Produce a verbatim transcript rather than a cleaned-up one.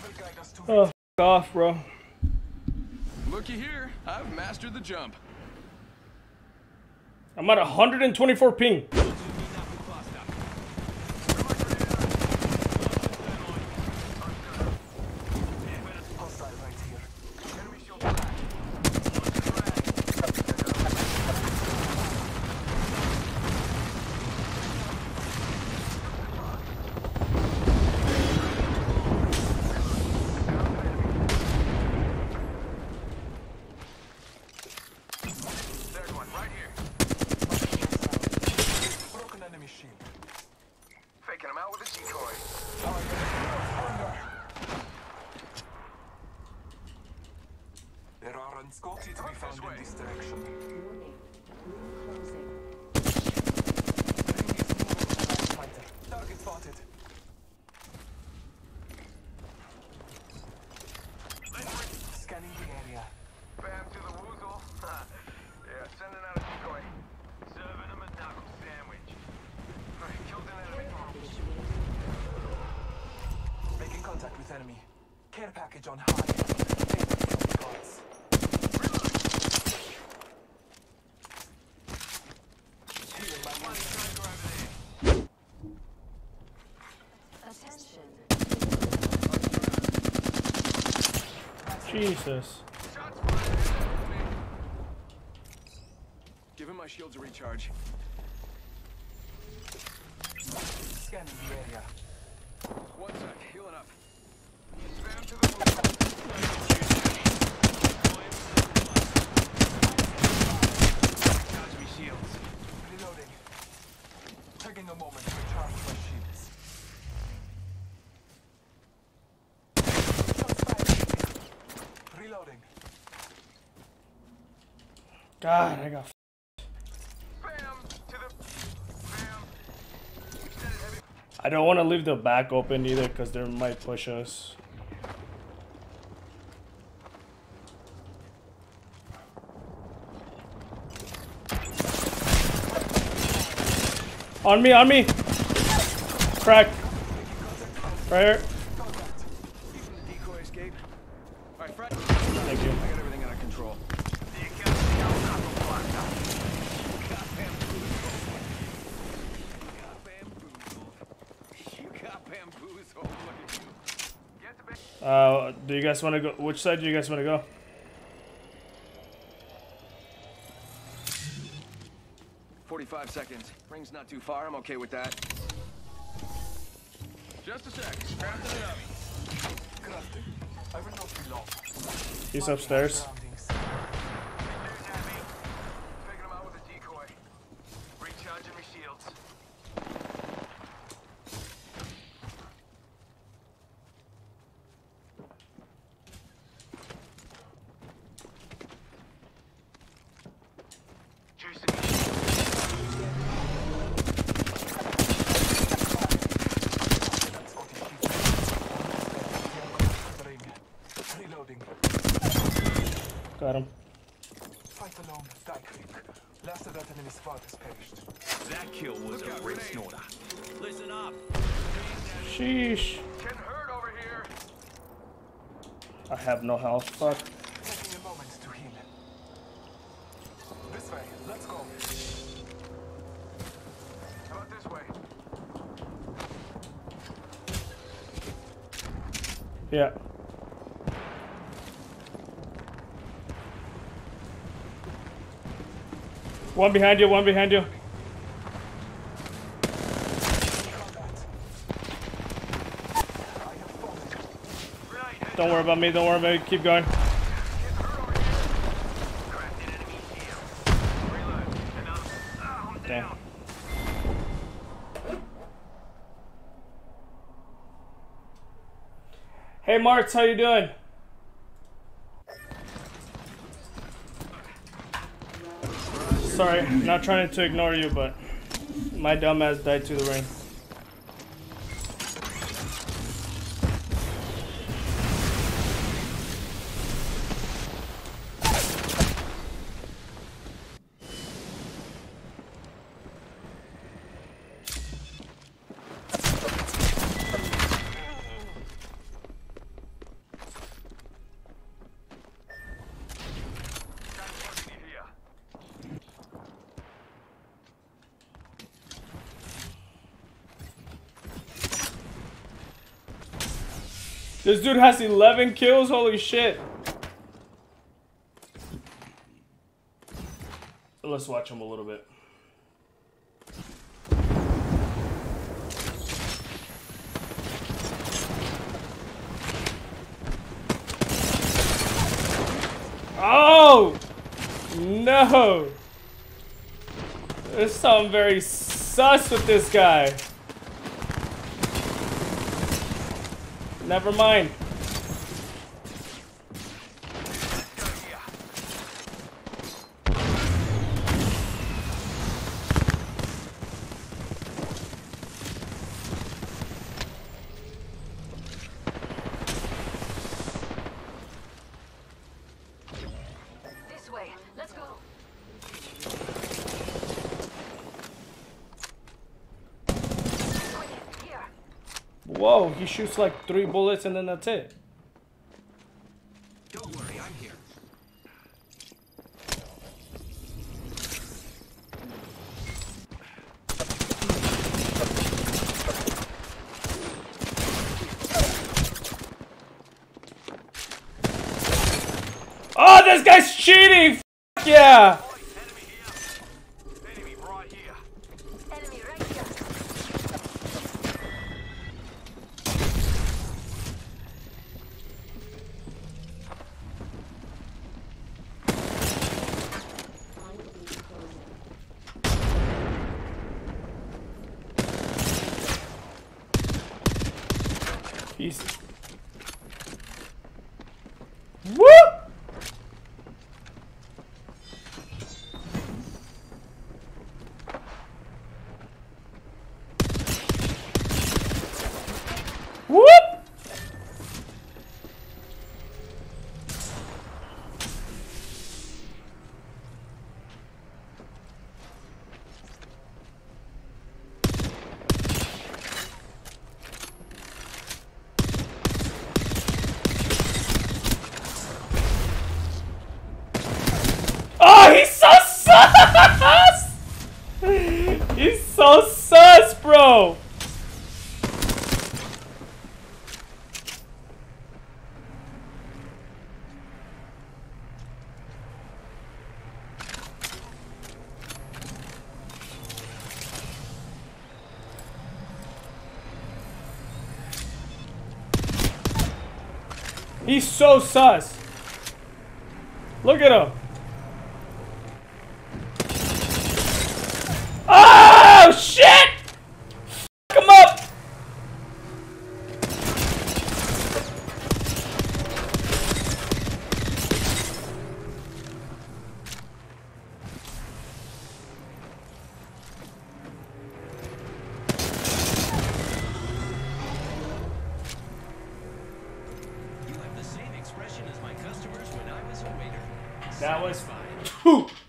Oh, f off, bro. Looky here, I've mastered the jump. I'm at one hundred twenty-four ping. Faking him out with a decoy. There are unscotty to be found in this direction. Target spotted. Scanning the area. Bam to the woozle. Yeah, sending out a decoy. Serving him a knuckle sandwich. Alright, killed an enemy. Making contact with enemy. Care package on high. Attention. Jesus. Give him my shields a recharge. Scanning the area. One sec, healing up. Spam to the woozle. Dodge me shields. Reloading. Taking a moment to recharge my shields. Shots fired. Reloading. God, I got. F Bam to the bam. Extended heavy. I don't want to leave the back open either because they might push us. On me, on me. Crack. Right here. Even the decoy escape. Alright, Fred. Thank you. I got everything under control. Uh, do you guys want to go? Which side do you guys want to go? forty-five seconds. Ring's not too far. I'm okay with that. Just a sec. Crafting it up. Crafting. I will not be long. He's upstairs. Surroundings. Taking him out with a decoy. Recharging my shields. Juicing me. Reloading. Got him. Fight alone, die quick. Last of that enemy's squad has perished. That kill was a red snorter. Listen up. Sheesh. Getting hurt over here. I have no health. Fuck. Taking a moment to heal. This way, let's go. How about this way? Yeah. One behind you, one behind you. Don't worry about me, don't worry about me. Keep going. Damn. Hey Marks, how you doing? Sorry, not trying to ignore you, but my dumbass died to the ring. This dude has eleven kills. Holy shit. Let's watch him a little bit. Oh! No! There's something very sus with this guy. Never mind. This way. Let's go. Here. Whoa, he shoots like three bullets and then that's it. Don't worry, I'm here. Oh, this guy's cheating! F yeah! Enemy here. Enemy right here. Enemy right here. He's... Woo! Whoop! Oh, he's so sus! He's so sus, bro! He's so sus. Look at him. Oh shit! Fuck him up. You have the same expression as my customers when I was a waiter. That was Satisfied. Whew.